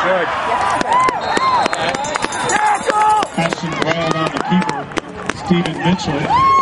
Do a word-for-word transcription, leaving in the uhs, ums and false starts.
Good. Ashton Broyld on the keeper, Stephen Mitchell.